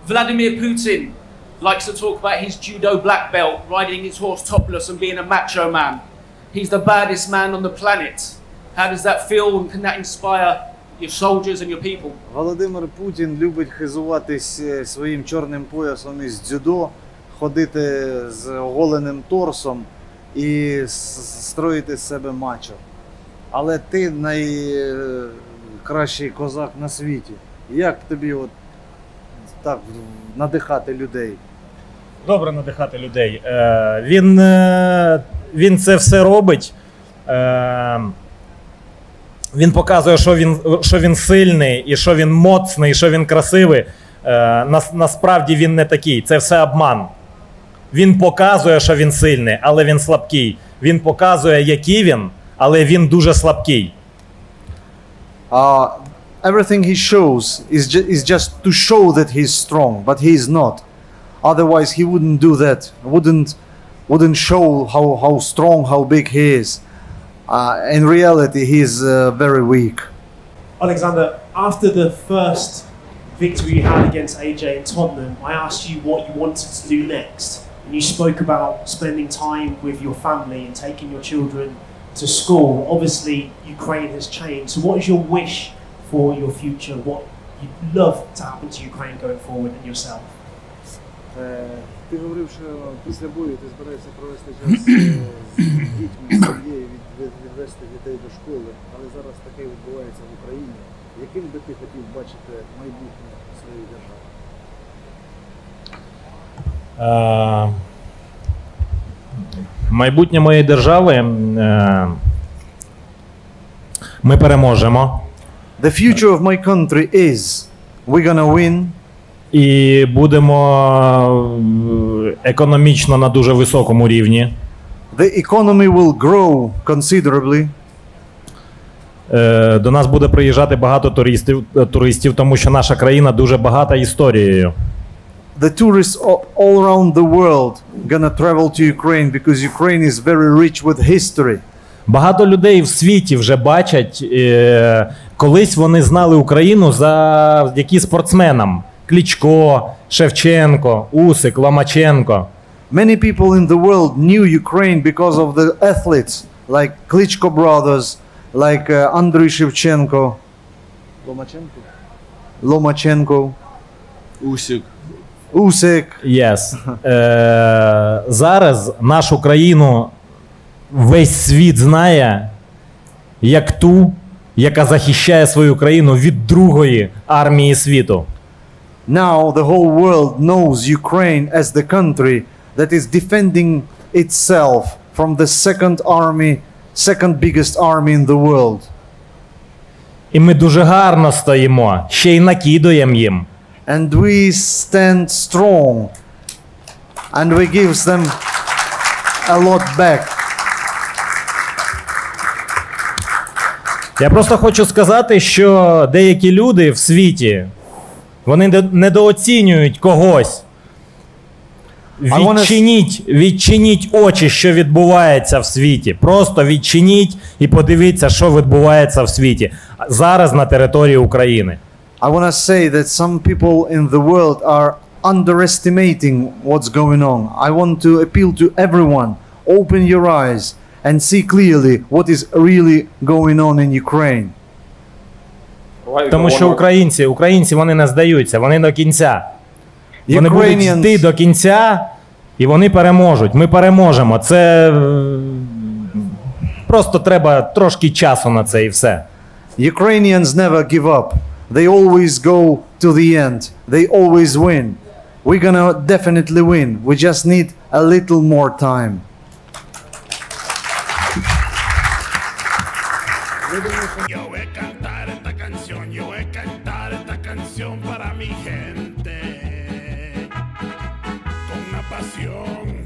Vladimir Putin likes to talk about his judo black belt, riding his horse topless and being a macho man. He's the baddest man on the planet. How does that feel, and can that inspire your soldiers and your people? Володимир Путін любить хизуватись своїм чорним поясом із дзюдо, ходити з оголеним торсом і строїти з себе мачо. Але ти найкращий козак на світі. Як тобі от так надихати людей? Добре надихати людей. Він це все робить. Він показує, що він сильний, і що він моцний, і що він красивий. Насправді він не такий. Це все обман. Він показує, що він сильний, але він слабкий. Він показує, який він, але він дуже слабкий. Everything he shows is just to show that he's strong, but he's not. Otherwise, he wouldn't do that. Wouldn't show how strong, how big he is. In reality, he's very weak. Alexander, after the first victory you had against AJ in Tottenham, I asked you what you wanted to do next. And you spoke about spending time with your family and taking your children to school. Obviously, Ukraine has changed. So what is your wish for your future? What you'd love to happen to Ukraine going forward and yourself? Ти говорив, що після бою ти збираєшся провести час з дітьми, з сім'єю, відвести дітей до школи, але зараз таке відбувається в Україні. Яким би ти хотів бачити майбутнє своєї держави? Майбутнє моєї держави ми переможемо. The future of my country is we're gonna win. І будемо економічно на дуже високому рівні. The economy will grow considerably. До нас буде приїжджати багато туристів, тому що наша країна дуже багата історією. The tourists all around the world gonna travel to Ukraine because Ukraine is very rich with history. Багато людей в світі вже бачать, колись вони знали Україну завдяки спортсменам. Кличко, Шевченко, Усик, Ломаченко. Many people in the world knew Ukraine because of the athletes like Klitschko brothers, like Andriy Shevchenko, Lomachenko, Usyk. Yes. Зараз нашу країну весь світ знає як ту, яка захищає свою країну від другої армії світу. Now the whole world knows Ukraine as the country that is defending itself from the second biggest army in the world. І ми дуже гарно стоїмо, ще й накидуємо їм. And we stand strong and we give them a lot back. Я просто хочу сказати, що деякі люди в світі, вони недооцінюють когось. Відчиніть очі, що відбувається в світі. Просто відчиніть і подивіться, що відбувається в світі. Зараз на території України. I want to say that some people in the world are underestimating what's going on. I want to appeal to everyone. Open your eyes and see clearly what is really going on in Ukraine. Тому що українці вони не здаються, вони до кінця. Вони будуть йти до кінця, і вони переможуть. Ми переможемо. Це просто треба трошки часу на це і все. Ukrainians never give up. They always go to the end. They always win. We're gonna definitely win. We just need a little more time. Yo voy a cantar esta canción, yo voy a cantar esta canción para mi gente con una pasión.